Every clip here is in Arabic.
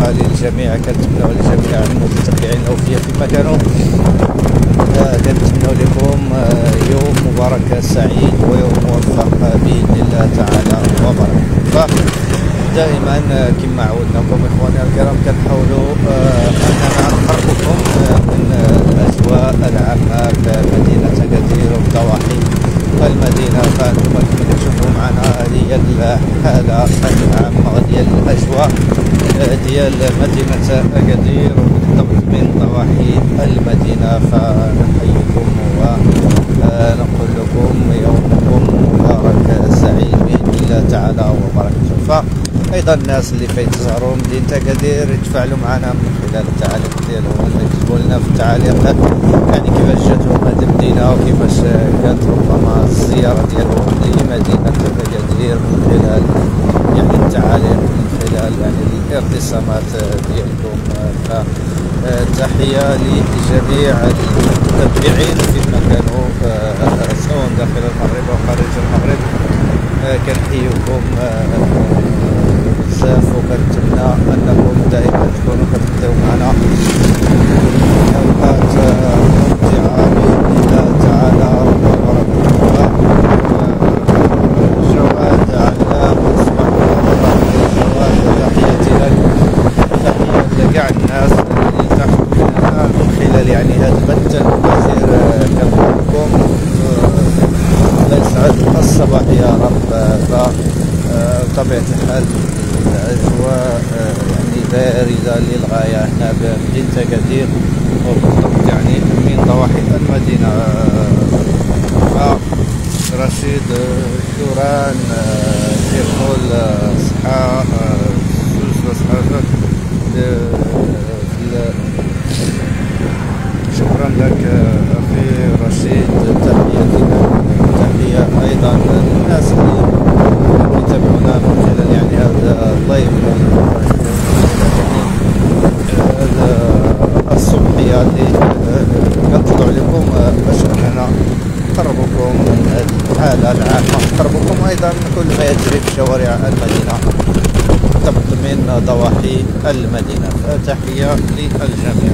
للجميع، كنتمنوا لجميع المتتبعين الأوفياء فيما كانوا. كنتمنوا لكم يوم مبارك سعيد ويوم موفق بإذن الله تعالى وبركاته. دائما كما عودناكم إخواني الكرام كنحاولوا أننا نقربكم من الأجواء العامة بمدينة أكادير والضواحي المدينة. فأنتم كما كتشوفوا معنا هذه الحالة العامة ديال الأجواء ديال مدينة أكادير وبالضبط من ضواحي المدينة. فنحييكم ونقول لكم يومكم مبارك سعيد بإذن الله تعالى وبركاته. أيضا الناس اللي فيتزوروا مدينة أكادير يتفاعلوا معنا من خلال التعاليق ديالهم، يكتبوا لنا في التعاليق يعني كيفاش جاتهم هذه المدينة وكيفاش كانت ربما الزيارة ديالهم لمدينة أكادير من خلال يعني التعاليق، من خلال يعني الارتسامات ديالكم. فتحية لجميع المتابعين فيما كانوا سواء داخل المغرب أو خارج المغرب. كنحييكم بزاف وكنتمنى انكم دائما تكونوا كتبداو معنا اوقات ممتعه باذن الله تعالى وبركاته. جواد علام صباح جواد، تحياتي لك، تحيه لكاع الناس اللي تحت من خلال يعني هذا البث المباشر. كنقول لكم الله يسعد الصباح يا رب. بطبيعة الحال الأجواء يعني باردة للغاية هنا بمدينة أكادير وبالضبط يعني من ضواحي المدينة. رشيد شوران يقول صحة شكرا لك أخي رشيد، تحياتي لك. تحية أيضا للناس اللي يتابعونا من خلال يعني هذا اللايف، هذا الصبحية اللي كنطلعوا لكم باش اننا نقربكم من الحالة العامة، نقربكم أيضا من كل ما يجري في شوارع المدينة بالضبط من ضواحي المدينة. فتحية للجميع.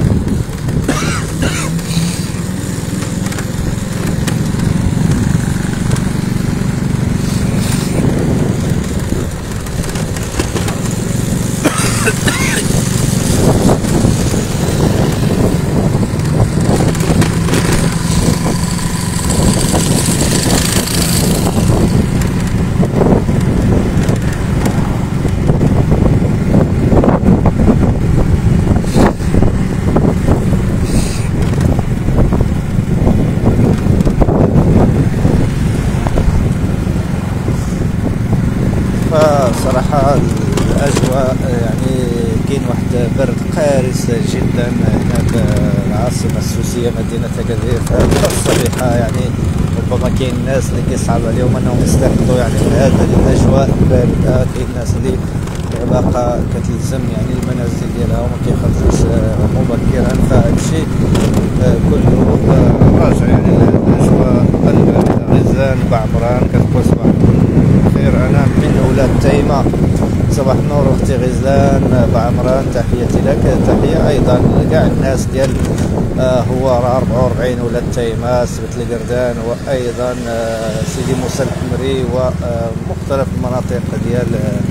صراحة الأجواء يعني كاين واحد برد قارس جدا هنا بالعاصمة السوسية مدينة أكادير. فالصبيحة يعني ربما كاين الناس اللي كيصعب عليهم أنهم يستيقظوا يعني في هذه الأجواء الباردة. كاين الناس اللي باقا كتلزم يعني المنازل ديالها وما كيخرجوش مبكرا. فهادشي كله راجع يعني الأجواء الباردة. غزان بعمران كتقول صباح خير، أنا من أولاد تيمة. صباح النور أختي غزلان بعمران، تحياتي لك. تحية أيضا لكاع الناس ديال هوارة 44 ولاد تيمة سبت القردان، وأيضا سيدي موسى الحمري ومختلف المناطق ديال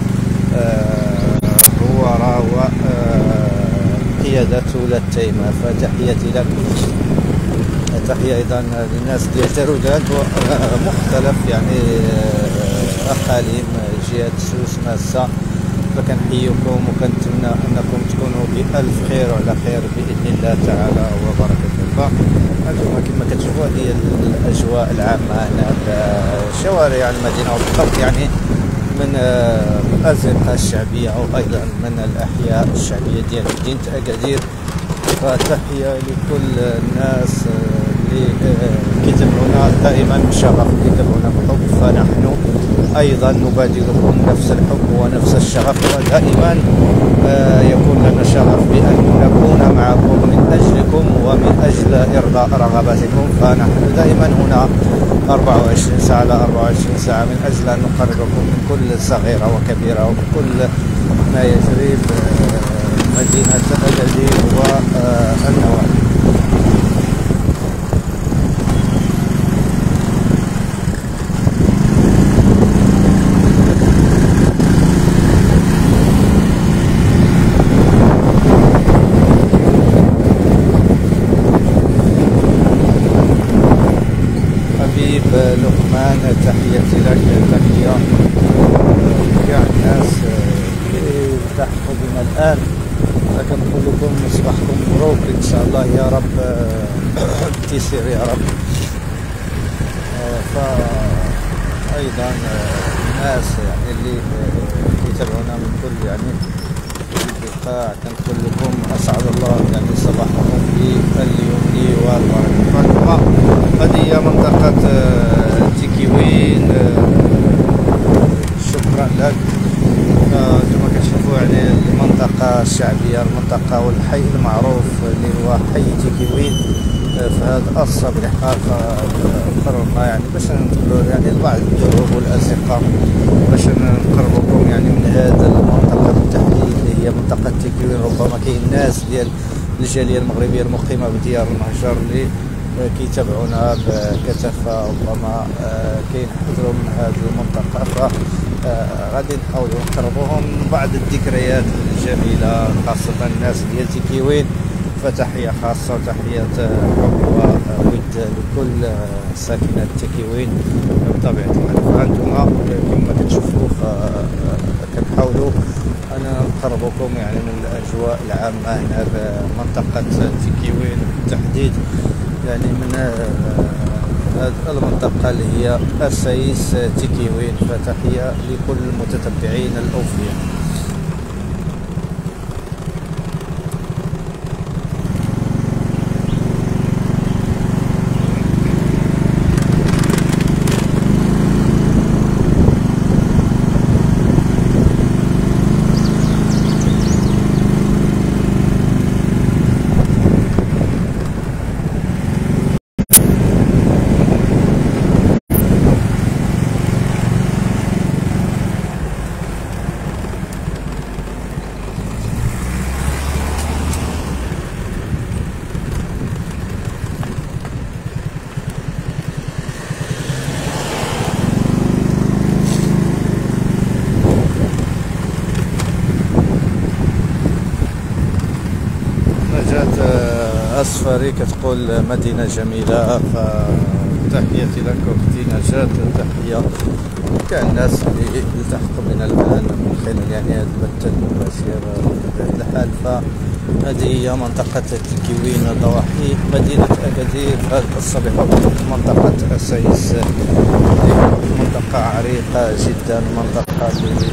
هوارة وقيادة ولاد تيمة. فتحياتي لك. تحية أيضا للناس ديال تارودات ومختلف يعني أقاليم جهة سوس ماسة. فكنحييكم وكنتمنى أنكم تكونوا بألف خير وعلى خير بإذن الله تعالى وبركاته. فأنتم كما كتشوفوا هذه الأجواء العامة هنا بشوارع المدينة وبالضبط يعني من الأزقة الشعبية أو أيضا من الأحياء الشعبية ديال مدينة أكادير. فتحية لكل الناس اللي كيتابعونا دائما بشغف، كيتابعونا بحب. فنحن أيضا نبادلكم نفس الحب ونفس الشغف، ودائما يكون لنا شغف بأن نكون معكم من أجلكم ومن أجل إرضاء رغباتكم. فنحن دائما هنا 24 ساعة على 24 ساعة من أجل أن نقربكم من كل صغيرة وكبيرة ومن كل ما يجري في بنا الآن، فكنقول لكم صباحكم مبروك إن شاء الله يا رب، بالتيسير يا رب. فأيضا الناس يعني اللي يتابعونا من كل يعني البقاع، كنقول لكم أسعد الله يعني صباحكم باليمن والبركة. هذه هي منطقة تيكيوين. شكرا لك. كما كتشوفوا يعني المنطقة الشعبية، المنطقة والحي المعروف اللي هو حي تيكيوين في هذا الصباح. قررنا يعني باش ندخلوا يعني لبعض الدروب والأصدقاء باش نقربكم يعني من هذا المنطقة بالتحديد اللي هي منطقة تيكيوين. ربما كاين ناس ديال الجالية المغربية المقيمة بديار المهجر اللي كيتابعونا بكثافة، ربما كينحدروا من هذه المنطقة، غادي نحاولوا نقربوهم بعض الذكريات الجميلة، خاصة الناس ديال تيكيوين. فتحية خاصة وتحية حب وود لكل ساكنة تيكيوين بطبيعة الحال. فأنتم كما كتشوفوا كنحاولوا أن نقربكم يعني من الأجواء العامة هنا بمنطقة تيكيوين بالتحديد، يعني من هذه المنطقة اللي هي أسايس تيكيوين. فتحية لكل المتتبعين الأوفياء. أصفري كتقول مدينة جميلة. فتحياتي لك أختي نجاة. تحية كاع الناس اللي التحقوا بنا الآن من خلال يعني هذا البث المباشر بطبيعة الحال. فهذه هي منطقة تيكيوين ضواحي مدينة أكادير. هذا الصباح منطقة أسايس، منطقة عريقة جدا، منطقة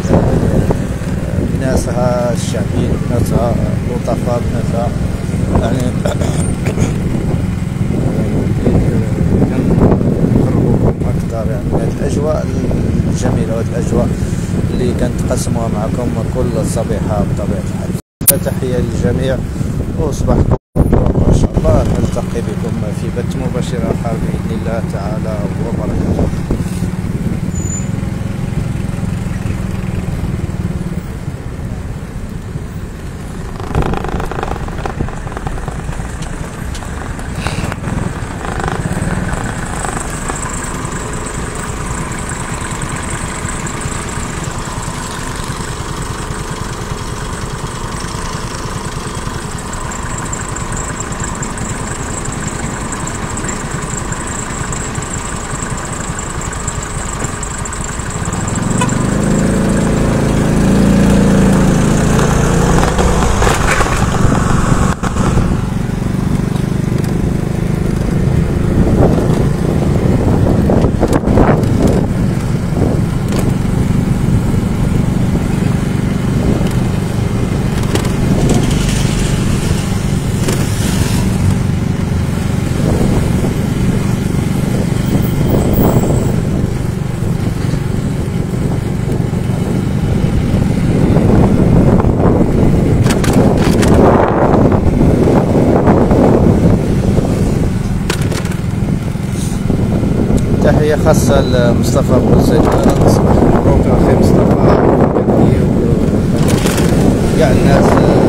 بناسها الشعبيين، بناسها لطفاء، بناسها يعني كنقربوكم اكثر يعني هذه الاجواء الجميله وهذه الاجواء اللي كنتقاسموها معكم كل صبيحه بطبيعه الحال. تحيه للجميع وصباحكم ان شاء الله. نلتقي بكم في بث مباشر اخر باذن الله تعالى وبركاته. تحية خاصة لمصطفى بوزيد. صباح مبروك أخي مصطفى، كاع الناس